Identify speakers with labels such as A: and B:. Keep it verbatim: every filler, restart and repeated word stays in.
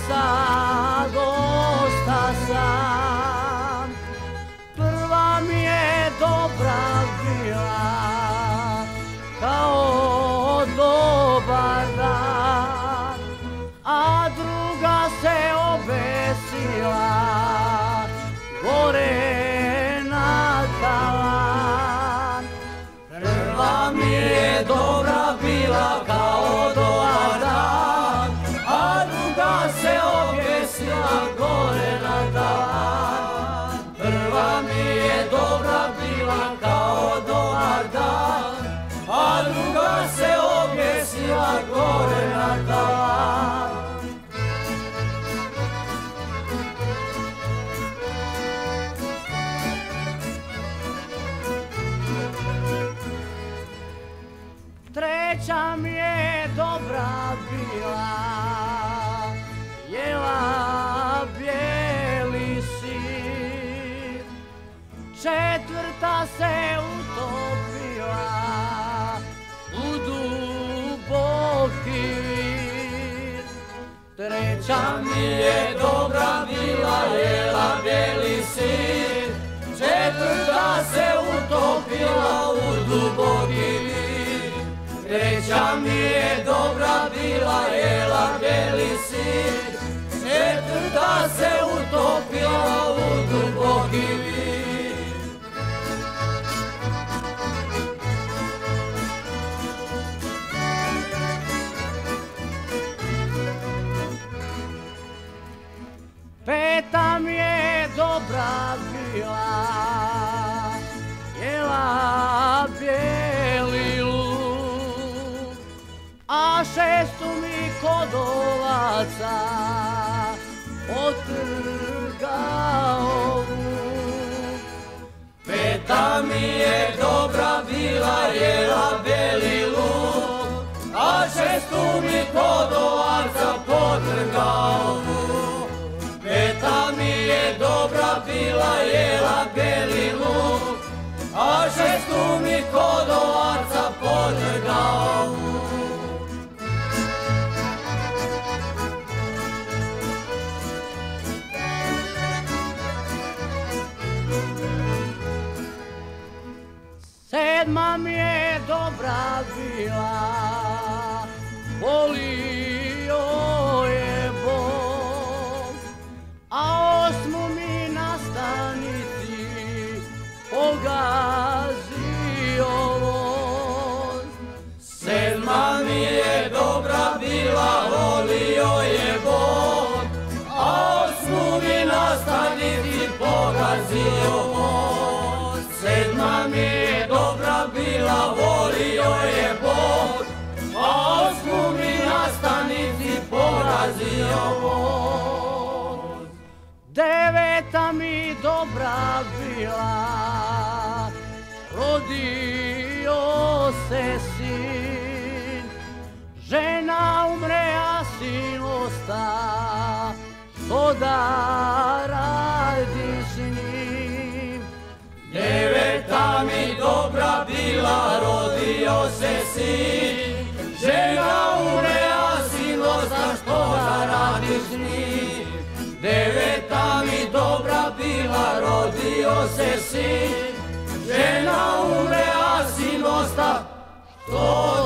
A: sad osta sam. Prva mi je dobra bila, kao dobar dan, a druga se obesila gore na tavan. Prva mi je dobra bila kao dobar dan, a druga se obesila gore na tavan. Prva mi je dobra bila kao dobar dan, a druga se objesila gore na tavan. Treća mi je dobra bila, jela bijeli sir. Četvrta se utopila u duboki vir. Treća mi je dobra bila, jela bijeli sir. Četvrta se utopila u duboki vir. Treća mi je dobra bila, jela bijeli sir. Četvrta se utopila u duboki vir. Peta mi je dobra bila, jela bijeli luk, a šestu mi kod ovaca otrgao vuk. Peta mi je dobra bila, jela bijeli luk, a šestu mi kod ovaca potrgao vuk. Peta mi je dobra bila, jela bijeli luk, a šestu mi kod ovaca potrgao vuk. Sedma mi je dobra bila, volio je Bog, a osmu mi na stanici pogazio voz. Sedma mi je dobra bila, volio je Bog, a osmu mi na stanici pogazio voz. Sedma mi je dobra bila, volio je Bog, a osmu mi na stanici pogazio voz. Deveta mi dobra bila, rodio se sin. Žena umre, a sin osta, što da radi s njim. Deveta mi dobra bila, rodio se sin. Žena umre, a sin osta, što da radi s njim. Deveta mi dobra bila, rodio se sin. Žena umre, a sin osta, što